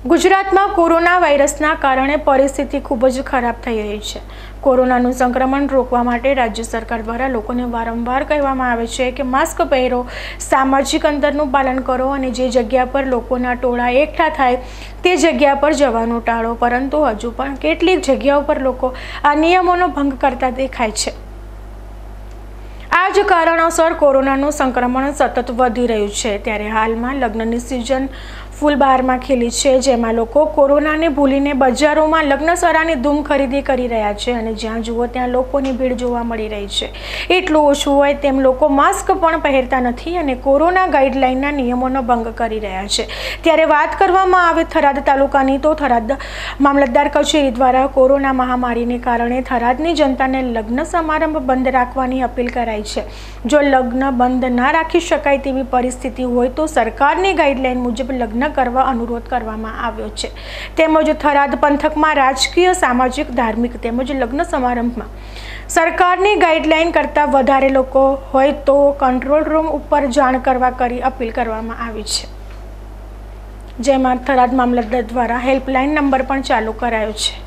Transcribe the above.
ગુજરાતમાં કોરોના વાયરસના કારણે પરિસ્થિતિ ખૂબ જ ખરાબ થઈ રહી છે। કોરોનાનું સંક્રમણ રોકવા માટે રાજ્ય સરકાર દ્વારા લોકોને વારંવાર કહેવામાં આવે છે કે માસ્ક પહેરો, સામાજિક અંતરનું પાલન કરો અને જે જગ્યા પર લોકોના ટોળા એકઠા થાય તે જગ્યા પર જવાનું ટાળો, પરંતુ હજુ પણ કેટલીક જગ્યાઓ પર લોકો આ નિયમોનો ભંગ કરતા દેખાય છે। આ જ કારણોસર કોરોનાનું સંક્રમણ સતત વધી રહ્યું છે। ત્યારે હાલમાં લગ્નની સિઝન ફૂલ બહારમાં ખીલી છે, જેમાં લોકો કોરોનાને ભૂલીને બજારોમાં લગ્નસરાની ધૂમ ખરીદી કરી રહ્યા છે અને જ્યાં જુઓ ત્યાં લોકોની ભીડ જોવા મળી રહી છે। એટલું ઓછું હોય તેમ લોકો માસ્ક પણ પહેરતા નથી અને કોરોના ગાઈડલાઇનના નિયમોનો ભંગ કરી રહ્યા છે। ત્યારે વાત કરવામાં આવે થરાદ તાલુકાની, તો થરાદ મામલતદાર કચેરી દ્વારા કોરોના મહામારીને કારણે થરાદની જનતાને લગ્ન સમારંભ બંધ રાખવાની અપીલ કરાઈ છે। જો લગ્ન બંધ ના રાખી શકાય તેવી પરિસ્થિતિ હોય તો સરકારની ગાઈડલાઇન મુજબ લગ્ન કરવા અનુરોધ કરવામાં આવ્યો છે। તેમજ થરાદ પંથકમાં રાજકીય, સામાજિક, ધાર્મિક તેમજ લગ્ન સમારંભમાં સરકારની ગાઈડલાઇન કરતાં વધારે લોકો હોય તો કંટ્રોલ રૂમ ઉપર જાણ કરવા કરી અપીલ કરવામાં આવી છે, જેમાં થરાદ મામલતદાર દ્વારા હેલ્પલાઇન નંબર પણ ચાલુ કરાયો છે।